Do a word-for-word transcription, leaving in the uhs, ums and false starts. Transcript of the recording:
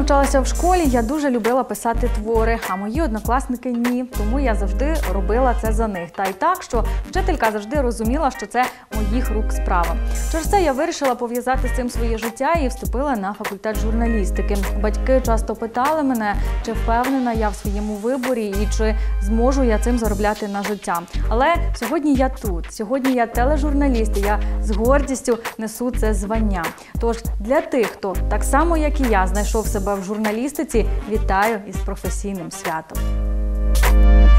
навчалася в школі, я дуже любила писати твори, а мої однокласники – ні. Тому я завжди робила це за них. Та й так, що вчителька завжди розуміла, що це моїх рук справа. Через це я вирішила пов'язати з цим своє життя і вступила на факультет журналістики. Батьки часто питали мене, чи впевнена я в своєму виборі і чи зможу я цим заробляти на життя. Але сьогодні я тут, сьогодні я тележурналіст, і я з гордістю несу це звання. Тож для тих, хто так само, як і я, знайшов себе в журналістиці, вітаю із професійним святом.